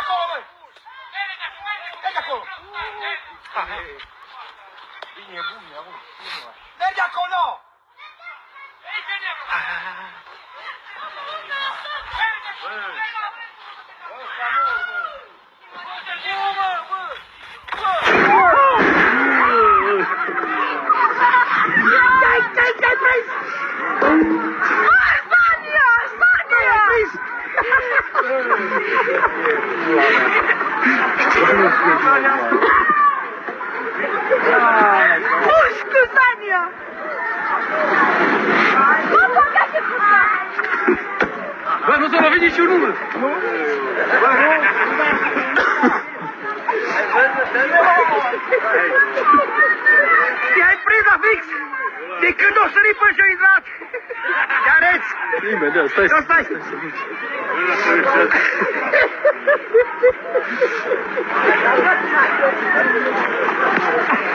acolo, băi! Mergi acolo! Bine, bun, acum. Mergi acolo! Te-ai prins! Spania! Spania! Pușcu, Spania! Bă, nu s-a lovit niciunul, mă! Te-ai prins la fix! De când o sări până și-o intrat! Te arăți! Imediat, stai! Stai!